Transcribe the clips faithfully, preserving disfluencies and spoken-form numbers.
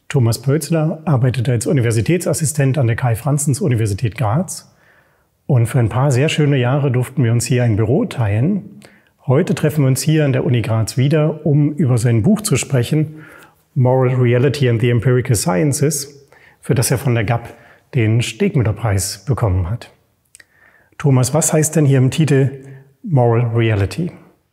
Thomas Pölzler arbeitet als Universitätsassistent an der Karl-Franzens-Universität Graz. Und für ein paar sehr schöne Jahre durften wir uns hier ein Büro teilen. Heute treffen wir uns hier an der Uni Graz wieder, um über sein Buch zu sprechen, Moral Reality and the Empirical Sciences, für das er von der G A P den Stegmüller-Preis bekommen hat. Thomas, was heißt denn hier im Titel Moral Reality?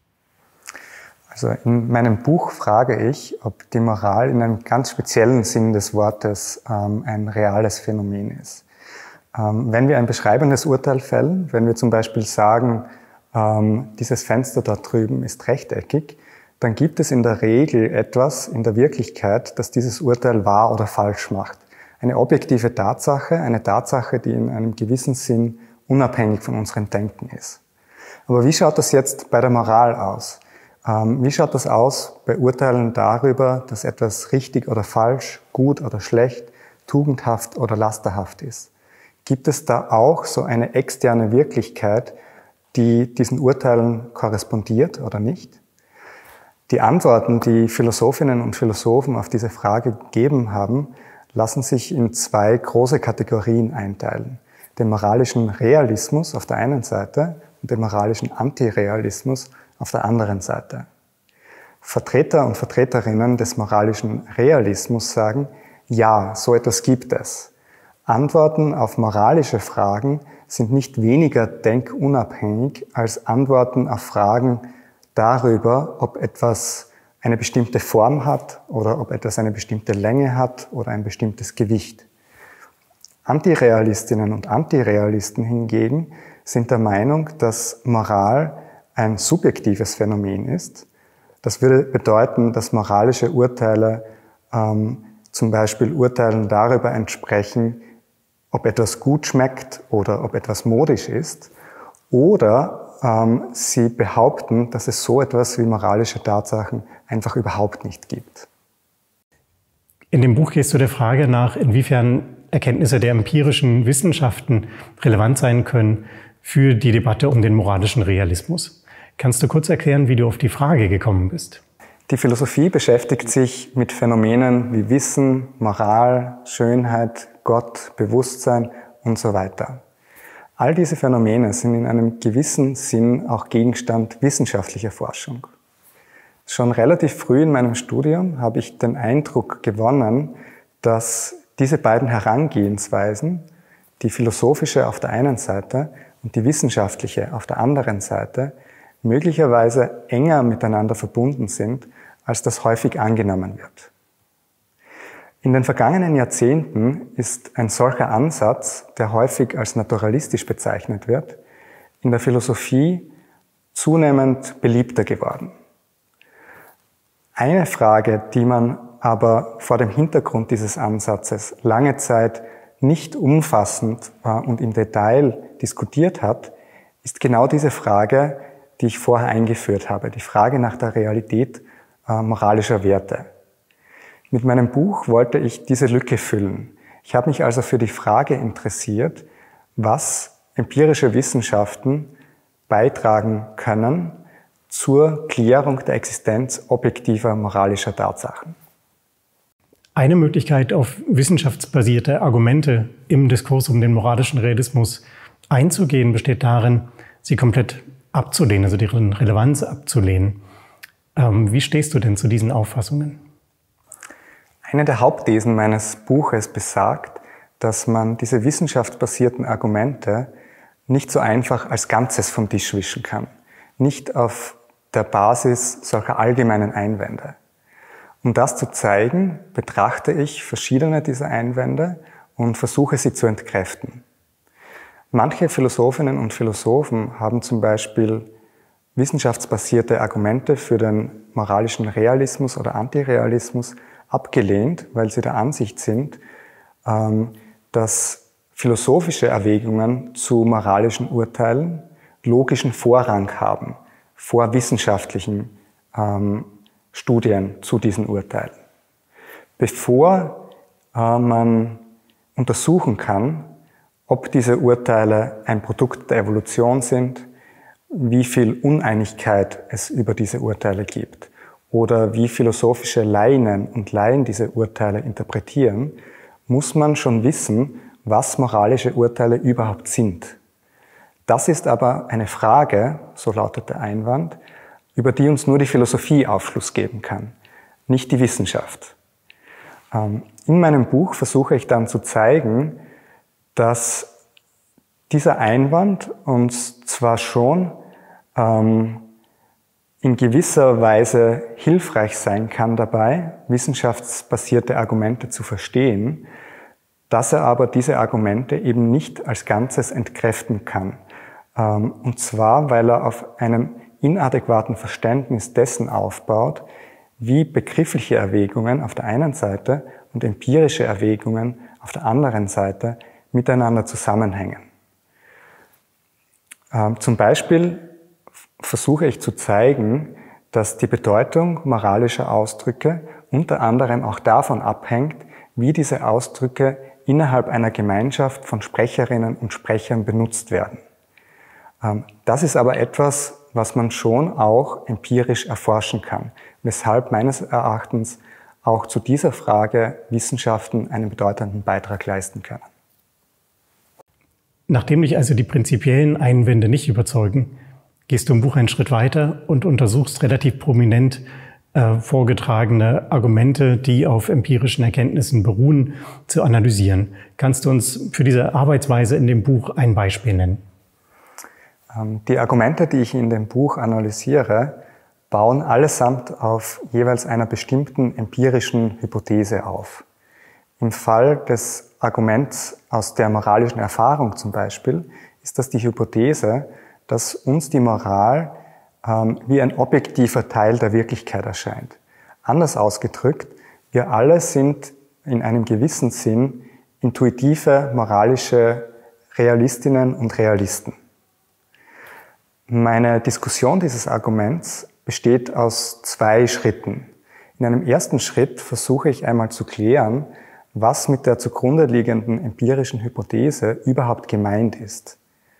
Also in meinem Buch frage ich, ob die Moral in einem ganz speziellen Sinn des Wortes ähm, ein reales Phänomen ist. Ähm, wenn wir ein beschreibendes Urteil fällen, wenn wir zum Beispiel sagen, ähm, dieses Fenster dort drüben ist rechteckig, dann gibt es in der Regel etwas in der Wirklichkeit, das dieses Urteil wahr oder falsch macht. Eine objektive Tatsache, eine Tatsache, die in einem gewissen Sinn unabhängig von unserem Denken ist. Aber wie schaut das jetzt bei der Moral aus? Wie schaut das aus bei Urteilen darüber, dass etwas richtig oder falsch, gut oder schlecht, tugendhaft oder lasterhaft ist? Gibt es da auch so eine externe Wirklichkeit, die diesen Urteilen korrespondiert oder nicht? Die Antworten, die Philosophinnen und Philosophen auf diese Frage gegeben haben, lassen sich in zwei große Kategorien einteilen. Den moralischen Realismus auf der einen Seite und den moralischen Antirealismus auf der anderen Seite. Vertreter und Vertreterinnen des moralischen Realismus sagen, ja, so etwas gibt es. Antworten auf moralische Fragen sind nicht weniger denkunabhängig als Antworten auf Fragen darüber, ob etwas eine bestimmte Form hat oder ob etwas eine bestimmte Länge hat oder ein bestimmtes Gewicht. Antirealistinnen und Antirealisten hingegen sind der Meinung, dass Moral ein subjektives Phänomen ist. Das würde bedeuten, dass moralische Urteile ähm, zum Beispiel Urteilen darüber entsprechen, ob etwas gut schmeckt oder ob etwas modisch ist. Oder ähm, sie behaupten, dass es so etwas wie moralische Tatsachen einfach überhaupt nicht gibt. In dem Buch gehst du der Frage nach, inwiefern Erkenntnisse der empirischen Wissenschaften relevant sein können für die Debatte um den moralischen Realismus. Kannst du kurz erklären, wie du auf die Frage gekommen bist? Die Philosophie beschäftigt sich mit Phänomenen wie Wissen, Moral, Schönheit, Gott, Bewusstsein und so weiter. All diese Phänomene sind in einem gewissen Sinn auch Gegenstand wissenschaftlicher Forschung. Schon relativ früh in meinem Studium habe ich den Eindruck gewonnen, dass diese beiden Herangehensweisen, die philosophische auf der einen Seite und die wissenschaftliche auf der anderen Seite, möglicherweise enger miteinander verbunden sind, als das häufig angenommen wird. In den vergangenen Jahrzehnten ist ein solcher Ansatz, der häufig als naturalistisch bezeichnet wird, in der Philosophie zunehmend beliebter geworden. Eine Frage, die man aber vor dem Hintergrund dieses Ansatzes lange Zeit nicht umfassend und im Detail diskutiert hat, ist genau diese Frage, die ich vorher eingeführt habe, die Frage nach der Realität äh, moralischer Werte. Mit meinem Buch wollte ich diese Lücke füllen. Ich habe mich also für die Frage interessiert, was empirische Wissenschaften beitragen können zur Klärung der Existenz objektiver moralischer Tatsachen. Eine Möglichkeit, auf wissenschaftsbasierte Argumente im Diskurs um den moralischen Realismus einzugehen, besteht darin, sie komplett abzulehnen, also deren Relevanz abzulehnen. Ähm, wie stehst du denn zu diesen Auffassungen? Eine der Hauptthesen meines Buches besagt, dass man diese wissenschaftsbasierten Argumente nicht so einfach als Ganzes vom Tisch wischen kann. Nicht auf der Basis solcher allgemeinen Einwände. Um das zu zeigen, betrachte ich verschiedene dieser Einwände und versuche sie zu entkräften. Manche Philosophinnen und Philosophen haben zum Beispiel wissenschaftsbasierte Argumente für den moralischen Realismus oder Antirealismus abgelehnt, weil sie der Ansicht sind, dass philosophische Erwägungen zu moralischen Urteilen logischen Vorrang haben vor wissenschaftlichen Studien zu diesen Urteilen. Bevor man untersuchen kann, ob diese Urteile ein Produkt der Evolution sind, wie viel Uneinigkeit es über diese Urteile gibt oder wie philosophische Laien und Laien diese Urteile interpretieren, muss man schon wissen, was moralische Urteile überhaupt sind. Das ist aber eine Frage, so lautet der Einwand, über die uns nur die Philosophie Aufschluss geben kann, nicht die Wissenschaft. In meinem Buch versuche ich dann zu zeigen, dass dieser Einwand uns zwar schon ähm, in gewisser Weise hilfreich sein kann dabei, wissenschaftsbasierte Argumente zu verstehen, dass er aber diese Argumente eben nicht als Ganzes entkräften kann. Ähm, und zwar, weil er auf einem inadäquaten Verständnis dessen aufbaut, wie begriffliche Erwägungen auf der einen Seite und empirische Erwägungen auf der anderen Seite miteinander zusammenhängen. Ähm, zum Beispiel versuche ich zu zeigen, dass die Bedeutung moralischer Ausdrücke unter anderem auch davon abhängt, wie diese Ausdrücke innerhalb einer Gemeinschaft von Sprecherinnen und Sprechern benutzt werden. Ähm, das ist aber etwas, was man schon auch empirisch erforschen kann, weshalb meines Erachtens auch zu dieser Frage Wissenschaften einen bedeutenden Beitrag leisten können. Nachdem dich also die prinzipiellen Einwände nicht überzeugen, gehst du im Buch einen Schritt weiter und untersuchst relativ prominent äh, vorgetragene Argumente, die auf empirischen Erkenntnissen beruhen, zu analysieren. Kannst du uns für diese Arbeitsweise in dem Buch ein Beispiel nennen? Die Argumente, die ich in dem Buch analysiere, bauen allesamt auf jeweils einer bestimmten empirischen Hypothese auf. Im Fall des Arguments aus der moralischen Erfahrung zum Beispiel ist das die Hypothese, dass uns die Moral ähm, wie ein objektiver Teil der Wirklichkeit erscheint. Anders ausgedrückt, wir alle sind in einem gewissen Sinn intuitive moralische Realistinnen und Realisten. Meine Diskussion dieses Arguments besteht aus zwei Schritten. In einem ersten Schritt versuche ich einmal zu klären, was mit der zugrunde liegenden empirischen Hypothese überhaupt gemeint ist.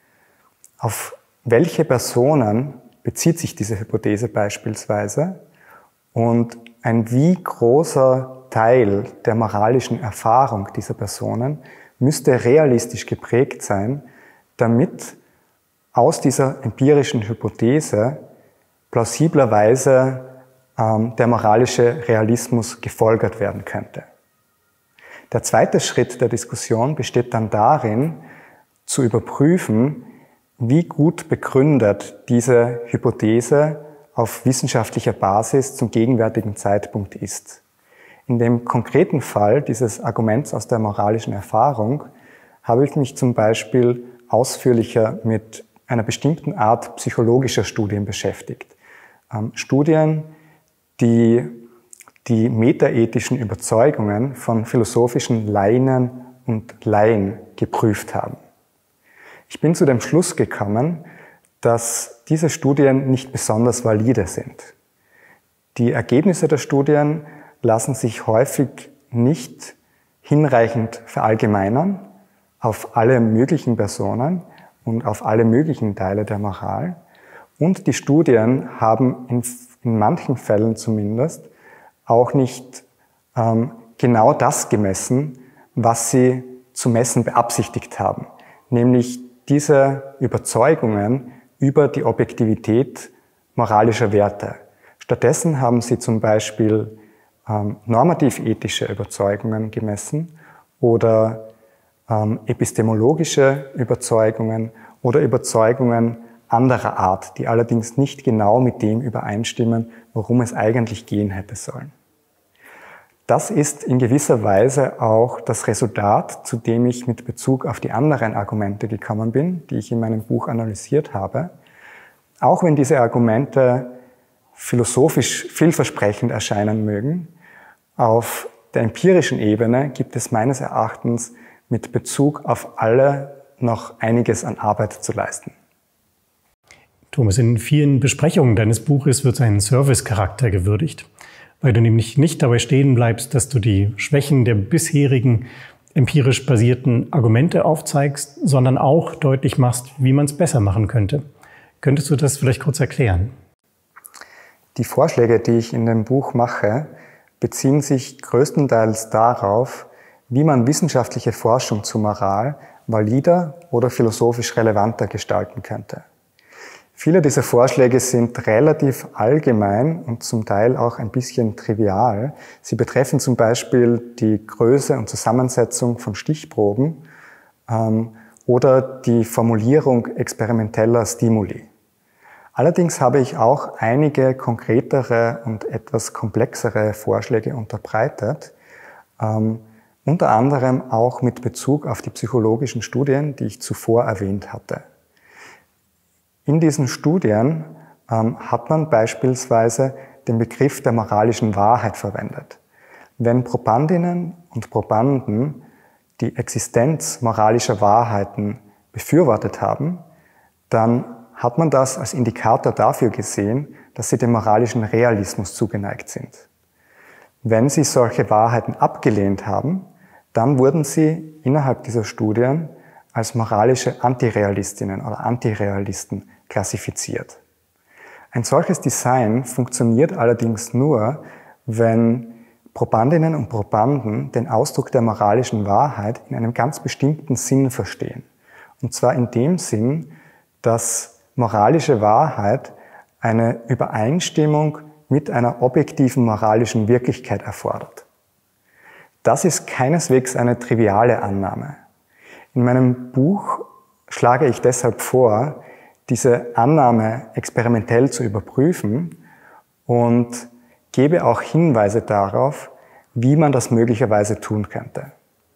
Auf welche Personen bezieht sich diese Hypothese beispielsweise und ein wie großer Teil der moralischen Erfahrung dieser Personen müsste realistisch geprägt sein, damit aus dieser empirischen Hypothese plausiblerweise ähm, der moralische Realismus gefolgert werden könnte. Der zweite Schritt der Diskussion besteht dann darin, zu überprüfen, wie gut begründet diese Hypothese auf wissenschaftlicher Basis zum gegenwärtigen Zeitpunkt ist. In dem konkreten Fall dieses Arguments aus der moralischen Erfahrung habe ich mich zum Beispiel ausführlicher mit einer bestimmten Art psychologischer Studien beschäftigt. Ähm, Studien, die die metaethischen Überzeugungen von philosophischen Laien und Laien geprüft haben. Ich bin zu dem Schluss gekommen, dass diese Studien nicht besonders valide sind. Die Ergebnisse der Studien lassen sich häufig nicht hinreichend verallgemeinern auf alle möglichen Personen und auf alle möglichen Teile der Moral. Und die Studien haben in, in manchen Fällen zumindest auch nicht ähm, genau das gemessen, was sie zu messen beabsichtigt haben, nämlich diese Überzeugungen über die Objektivität moralischer Werte. Stattdessen haben sie zum Beispiel ähm, normativ-ethische Überzeugungen gemessen oder ähm, epistemologische Überzeugungen oder Überzeugungen anderer Art, die allerdings nicht genau mit dem übereinstimmen, worum es eigentlich gehen hätte sollen. Das ist in gewisser Weise auch das Resultat, zu dem ich mit Bezug auf die anderen Argumente gekommen bin, die ich in meinem Buch analysiert habe. Auch wenn diese Argumente philosophisch vielversprechend erscheinen mögen, auf der empirischen Ebene gibt es meines Erachtens mit Bezug auf alle noch einiges an Arbeit zu leisten. Thomas, in vielen Besprechungen deines Buches wird sein Servicecharakter gewürdigt, weil du nämlich nicht dabei stehen bleibst, dass du die Schwächen der bisherigen empirisch basierten Argumente aufzeigst, sondern auch deutlich machst, wie man es besser machen könnte. Könntest du das vielleicht kurz erklären? Die Vorschläge, die ich in dem Buch mache, beziehen sich größtenteils darauf, wie man wissenschaftliche Forschung zu Moral valider oder philosophisch relevanter gestalten könnte. Viele dieser Vorschläge sind relativ allgemein und zum Teil auch ein bisschen trivial. Sie betreffen zum Beispiel die Größe und Zusammensetzung von Stichproben ähm, oder die Formulierung experimenteller Stimuli. Allerdings habe ich auch einige konkretere und etwas komplexere Vorschläge unterbreitet, ähm, unter anderem auch mit Bezug auf die psychologischen Studien, die ich zuvor erwähnt hatte. In diesen Studien ähm, hat man beispielsweise den Begriff der moralischen Wahrheit verwendet. Wenn Probandinnen und Probanden die Existenz moralischer Wahrheiten befürwortet haben, dann hat man das als Indikator dafür gesehen, dass sie dem moralischen Realismus zugeneigt sind. Wenn sie solche Wahrheiten abgelehnt haben, dann wurden sie innerhalb dieser Studien als moralische Antirealistinnen oder Antirealisten klassifiziert. Ein solches Design funktioniert allerdings nur, wenn Probandinnen und Probanden den Ausdruck der moralischen Wahrheit in einem ganz bestimmten Sinn verstehen. Und zwar in dem Sinn, dass moralische Wahrheit eine Übereinstimmung mit einer objektiven moralischen Wirklichkeit erfordert. Das ist keineswegs eine triviale Annahme. In meinem Buch schlage ich deshalb vor, diese Annahme experimentell zu überprüfen und gebe auch Hinweise darauf, wie man das möglicherweise tun könnte.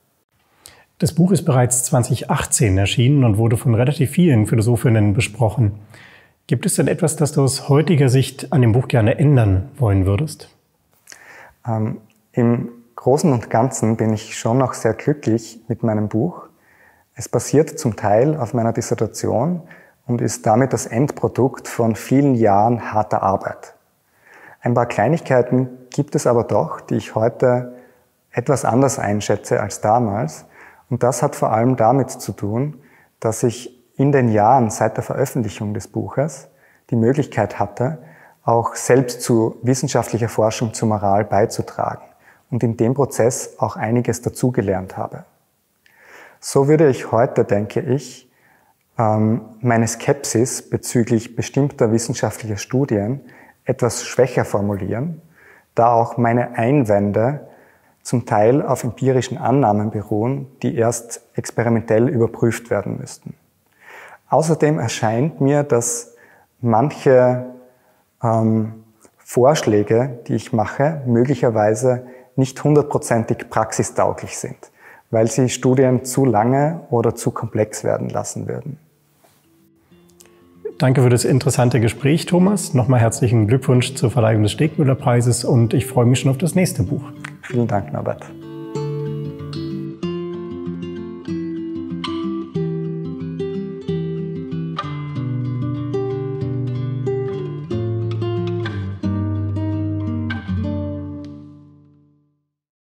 Das Buch ist bereits zweitausendachtzehn erschienen und wurde von relativ vielen Philosophinnen besprochen. Gibt es denn etwas, das du aus heutiger Sicht an dem Buch gerne ändern wollen würdest? Ähm, Im Großen und Ganzen bin ich schon noch sehr glücklich mit meinem Buch. Es basiert zum Teil auf meiner Dissertation und ist damit das Endprodukt von vielen Jahren harter Arbeit. Ein paar Kleinigkeiten gibt es aber doch, die ich heute etwas anders einschätze als damals. Und das hat vor allem damit zu tun, dass ich in den Jahren seit der Veröffentlichung des Buches die Möglichkeit hatte, auch selbst zu wissenschaftlicher Forschung zur Moral beizutragen und in dem Prozess auch einiges dazugelernt habe. So würde ich heute, denke ich, meine Skepsis bezüglich bestimmter wissenschaftlicher Studien etwas schwächer formulieren, da auch meine Einwände zum Teil auf empirischen Annahmen beruhen, die erst experimentell überprüft werden müssten. Außerdem erscheint mir, dass manche ähm, Vorschläge, die ich mache, möglicherweise nicht hundertprozentig praxistauglich sind, weil sie Studien zu lange oder zu komplex werden lassen würden. Danke für das interessante Gespräch, Thomas. Nochmal herzlichen Glückwunsch zur Verleihung des Stegmüller-Preises und ich freue mich schon auf das nächste Buch. Vielen Dank, Norbert.